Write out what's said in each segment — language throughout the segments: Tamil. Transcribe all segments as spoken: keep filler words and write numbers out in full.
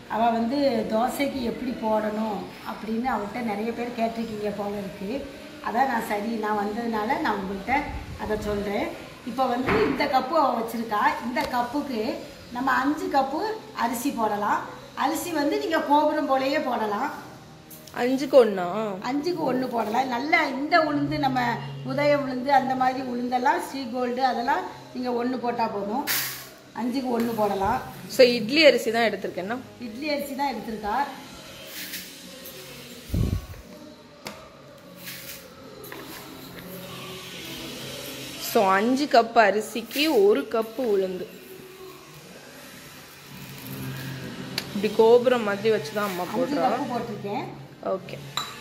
அவள் வந்து தோசைக்கு எப்படி போடணும் அப்படின்னு அவள்கிட்ட நிறைய பேர் கேட்டிருக்கீங்க போல இருக்குது. அதான் நான் சரி நான் வந்ததுனால நான் உங்கள்கிட்ட அதை சொல்கிறேன். இப்போ வந்து இந்த கப்பு அவள் வச்சுருக்கா. இந்த கப்புக்கு நம்ம அஞ்சு கப்பு அரிசி போடலாம். அரிசி வந்து நீங்கள் கோபுரம் போலையே போடலாம். அஞ்சுக்கு ஒன்றா? அஞ்சுக்கு ஒன்று போடலாம். நல்லா இந்த உளுந்து நம்ம உதய உளுந்து அந்த மாதிரி உளுந்தெல்லாம் ஸ்ரீ கோல்டு அதெல்லாம் நீங்கள் ஒன்று போட்டால் போதும். அஞ்சுக்கு ஒன்று போடலாம். ஸோ இட்லி அரிசி தான் எடுத்திருக்கேன்னா? இட்லி அரிசி தான் எடுத்திருக்கா. ஸோ அஞ்சு கப் அரிசிக்கு ஒரு கப்பு உளுந்து. இப்படி கோபுரம் மாதிரி வச்சு தான் அம்மா போடுறா. போட்டிருக்கேன். ஓகே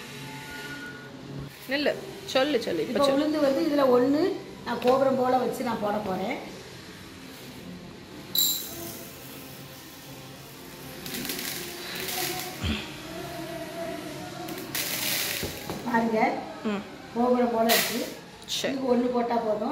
இல்லை சொல்லு சொல்லு. இப்போ உளுந்து வந்து இதில் ஒன்று நான் கோபுரம் போல் வச்சு நான் போட போகிறேன். பாருங்க கோபுரம் போல் இருக்கு. இதுக்கு ஒன்று போட்டால் போதும்.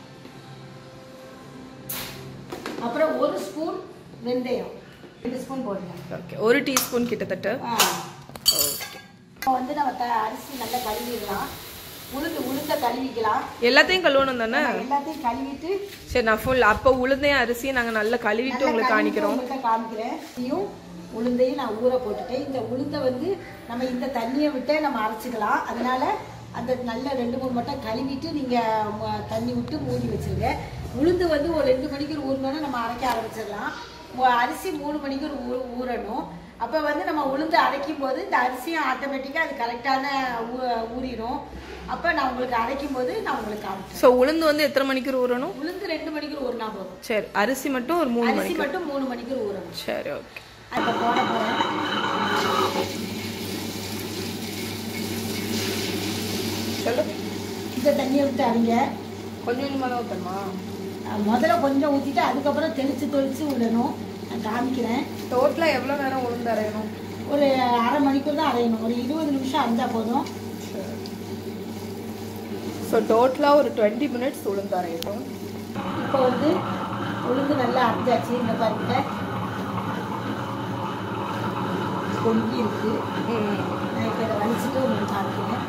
அப்புறம் ஒரு ஸ்பூன் வெந்தயம், ரெண்டு ஸ்பூன் போடுங்க. ஓகே ஒரு டீஸ்பூன் கிட்டத்தட்ட. ஓகே இப்போ வந்து நம்ம த அரிசி நல்லா கழுவிடலாம். உளுந்து உளுந்த கழுவிக்கலாம். எல்லாத்தையும் கழுவணும் தானே? எல்லாத்தையும் கழுவிட்டு சரி நான் ஃபுல் அப்போ உளுந்தையும் அரிசியும் நாங்கள் நல்லா கழுவிட்டு உங்களுக்கு காணிக்கிறோம். காமிக்கிறேன். இதையும் உளுந்தையும் நான் ஊற போட்டுட்டேன். இந்த உளுந்தை வந்து நம்ம இந்த தண்ணியை விட்டே நம்ம அரைச்சிக்கலாம். அதனால அந்த நல்ல ரெண்டு மூணு மட்டும் கழுவிட்டு நீங்கள் தண்ணி விட்டு மூடி வச்சுருங்க. உளுந்து வந்து ஒரு ரெண்டு மணிக்கு ஊறினோன்னா நம்ம அரைக்க ஆரம்பிச்சிடலாம். அரிசி மூணு மணிக்கு ஊ ஊறணும். அப்போ வந்து நம்ம உளுந்து அரைக்கும் போது இந்த அரிசியும் ஆட்டோமேட்டிக்காக அது கரெக்டான ஊ ஊறிடும். அப்போ நான் உங்களுக்கு அரைக்கும் போது நான் உங்களுக்கு காமிச்சேன். ஸோ உளுந்து வந்து எத்தனை மணிக்கு ஊறணும்? உளுந்து ரெண்டு மணிக்கு ஊறினா போதும். சரி அரிசி மட்டும் ஒரு மூணு அரிசி மட்டும் மூணு மணிக்கு ஊறணும். சரி ஓகே. இப்போ போட போகிறேன். சொல்லு. இந்த தண்ணியை விட்டு அரைங்க. கொஞ்சம் கொஞ்சமாக தான் ஊற்றணுமா? முதல்ல கொஞ்சம் ஊற்றிட்டு அதுக்கப்புறம் தெளித்து தெளித்து விடணும். நான் காமிக்கிறேன். டோட்டலாக எவ்வளோ நேரம் உளுந்து அரையணும்? ஒரு அரை மணிக்கூர் தான் அரையணும். ஒரு இருபது நிமிஷம் அரைஞ்சால் போதும். ஸோ டோட்டலாக ஒரு டுவெண்ட்டி மினிட்ஸ் உளுந்து அரையட்டும். இப்போ வந்து உளுந்து நல்லா அரைஞ்சாச்சு. இந்த பாருங்க பொங்கி இருக்கு. நான் இப்போ இதை வலிச்சுட்டு உங்களுக்கு காமிக்கிறேன்.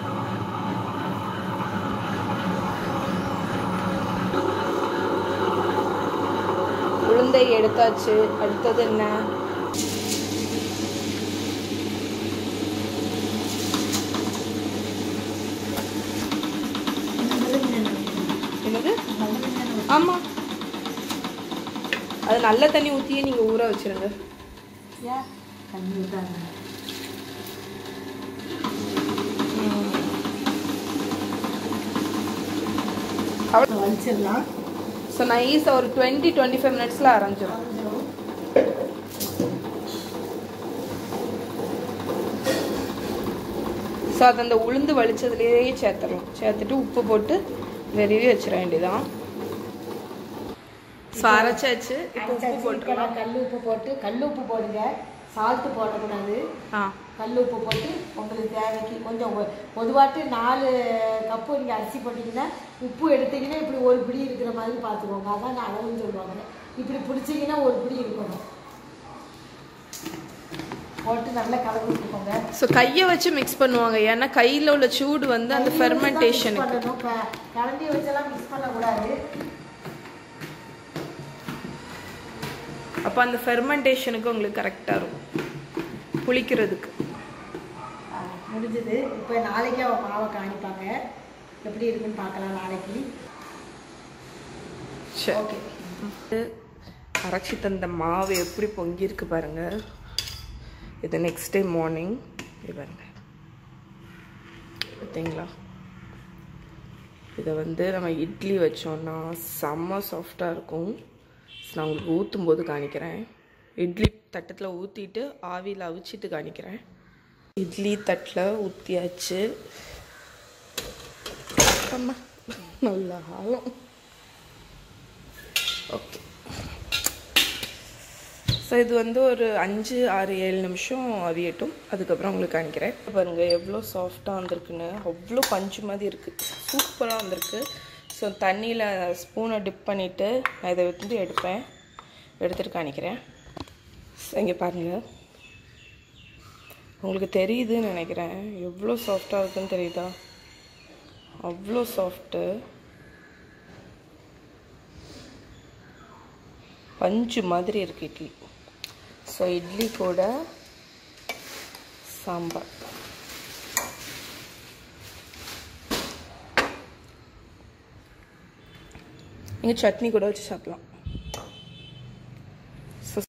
உளுந்தை எடுத்தாச்சு. அடுத்தது என்ன? என்னது? ஆமாம் அது நல்ல தண்ணி ஊற்றியே நீங்கள் ஊற வச்சுருங்க. தண்ணி ஊற்றாங்க. அவ்வளோ வலிச்சிடலாம். ஸோ நைஸாக ஒரு டுவெண்ட்டி டுவெண்ட்டி ஃபைவ் மினிட்ஸில் அரைஞ்சிடும். ஸோ அது அந்த உளுந்து வலிச்சதுலேயே சேர்த்துடலாம். சேர்த்துட்டு உப்பு போட்டு வெறிவி வச்சிட வேண்டியதான். ஸோ அரைச்சாச்சு. இப்போ உப்பு போட்டுருலாம். கல் உப்பு போட்டு கல் உப்பு போடுங்க. சால்ட்டு போடக்கூடாது. ஆ கல் உப்பு போட்டு உங்களுக்கு தேவைக்கு கொஞ்சம் பொதுவாட்டு நாலு கப்பு நீங்கள் அரிசி போட்டிங்கன்னா உப்பு எடுத்தீங்கன்னா இப்படி ஒரு பிடி இருக்கிற மாதிரி பார்த்துக்கோங்க. அதான் நான் அளவுன்னு சொல்லுவாங்க. இப்படி பிடிச்சிங்கன்னா ஒரு பிடி இருக்கணும். போட்டு நல்லா கலந்து விட்டுக்கோங்க. ஸோ கையை வச்சு மிக்ஸ் பண்ணுவாங்க. ஏன்னா கையில் உள்ள சூடு வந்து அந்த ஃபெர்மெண்டேஷன் பண்ணணும். கலண்டி வச்செல்லாம் மிக்ஸ் பண்ணக்கூடாது. அப்போ அந்த ஃபெர்மெண்டேஷனுக்கு உங்களுக்கு கரெக்டாக இருக்கும் புளிக்கிறதுக்கு. முடிஞ்சது. இப்போ நாளைக்கு அவள் மாவை காணிப்பாங்க. எப்படி இருக்குன்னு பார்க்கலாம் நாளைக்கு. சரி ஓகே. அரைச்சி தந்த மாவு எப்படி பொங்கியிருக்கு பாருங்க. இது நெக்ஸ்ட் டே மார்னிங் இது பாருங்க பார்த்தீங்களா. இதை வந்து நம்ம இட்லி வச்சோன்னா செம்ம சாஃப்டாக இருக்கும். நான் உங்களுக்கு ஊற்றும் போது காணிக்கிறேன். இட்லி தட்டத்தில் ஊற்றிட்டு ஆவியில் அவிச்சிட்டு காணிக்கிறேன். இட்லி தட்டில் ஊற்றியாச்சு. அம்மா நல்லா ஆளும். ஓகே ஸோ இது வந்து ஒரு அஞ்சு ஆறு ஏழு நிமிஷம் அவியட்டும். அதுக்கப்புறம் உங்களுக்கு காணிக்கிறேன். பாருங்கள் எவ்வளோ சாஃப்டாக வந்திருக்குன்னு. அவ்வளோ பஞ்சு மாதிரி இருக்குது. சூப்பராக வந்திருக்கு. ஸோ தண்ணியில் ஸ்பூனை டிப் பண்ணிவிட்டு நான் இதை வந்து எடுப்பேன். எடுத்துகிட்டு காணிக்கிறேன். இங்கே பாருங்கள் உங்களுக்கு தெரியுதுன்னு நினைக்கிறேன், எவ்வளோ சாஃப்டாக இருக்குன்னு தெரியுதா? அவ்வளோ சாஃப்ட்டு, பஞ்சு மாதிரி இருக்குது இட்லி. ஸோ இட்லி கூட சாம்பார். நீங்கள் சட்னி கூட வச்சு சாப்பிடலாம்.